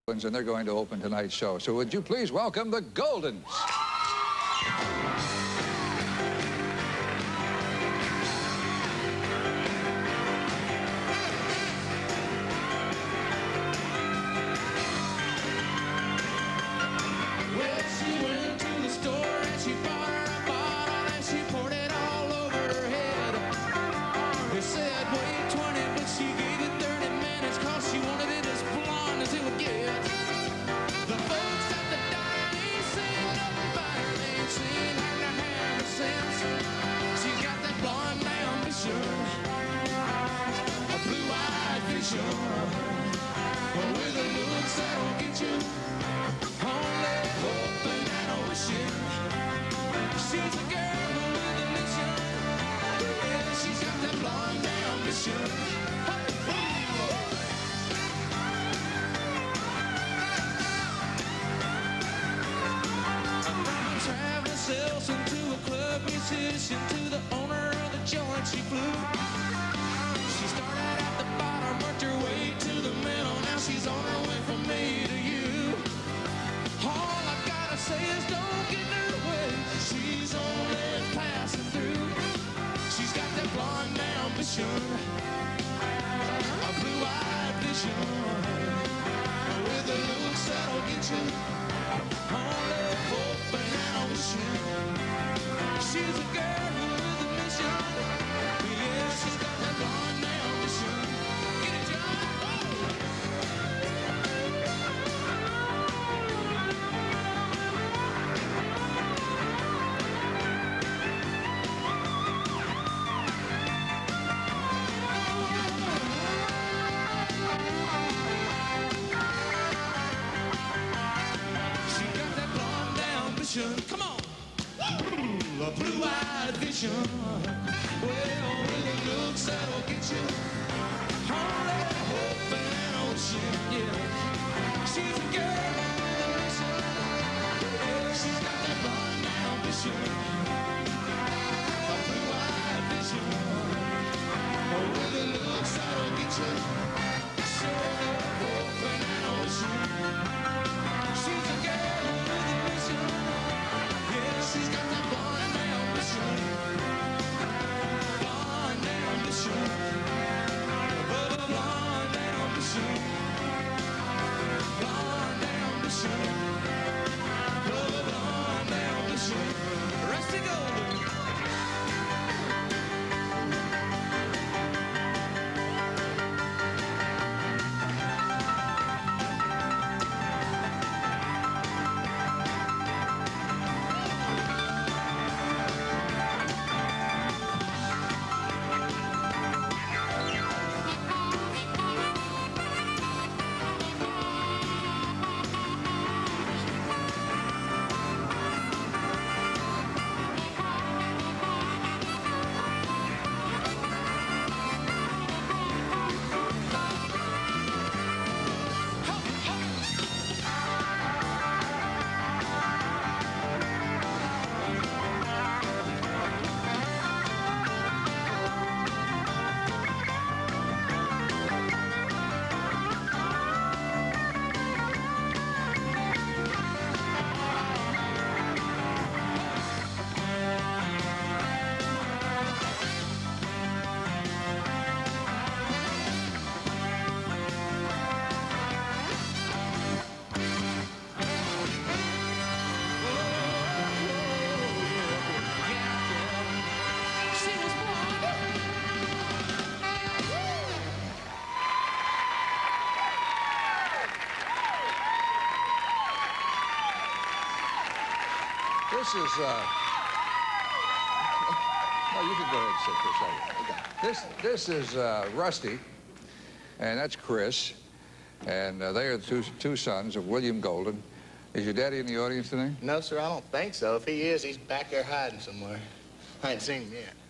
And they're going to open tonight's show. So would you please welcome the Goldens? Well, she went to the store and she bought her a bottle and she poured it all over her head. It said wait 20, but she gave it 30 minutes cause she wanted it as blonde as it would get. The folks at the diner ain't seen nothing about her. They ain't seen her in her hair since. She's got that blonde ambition, a blue-eyed vision, with a look that'll get you only hoping and wishing. She's a girl with a mission. Yeah, she's got that blonde ambition. Traveling salesman to a club musician to the owner of the joint she flew. She started at the bottom, worked her way to the middle. Now she's on her way from me to you. All I gotta say is don't get in her way. She's only passing through. She's got that blonde ambition, a blue-eyed vision, with the looks that'll get you only hoping and wishing. She's a girl with a mission. Yeah, she's got that blonde ambition. Get it, John? She got that blonde ambition. Come on. A blue-eyed vision. Well, with the looks that'll get you only hoping and wishing. Yeah, she's a girl with a mission. Yeah, she's got that blonde ambition, a blue-eyed vision, with the looks that'll get you only hoping and wishing. She's a girl with a mission. Yeah, she's got that blonde ambition, blonde ambition, blonde ambition, blonde ambition, blonde ambition. Rusty Golden. This is, no, you can go ahead and sit for a second. This is Rusty, and that's Chris, and they are the two sons of William Golden. Is your daddy in the audience tonight? No, sir, I don't think so. If he is, he's back there hiding somewhere. I ain't seen him yet.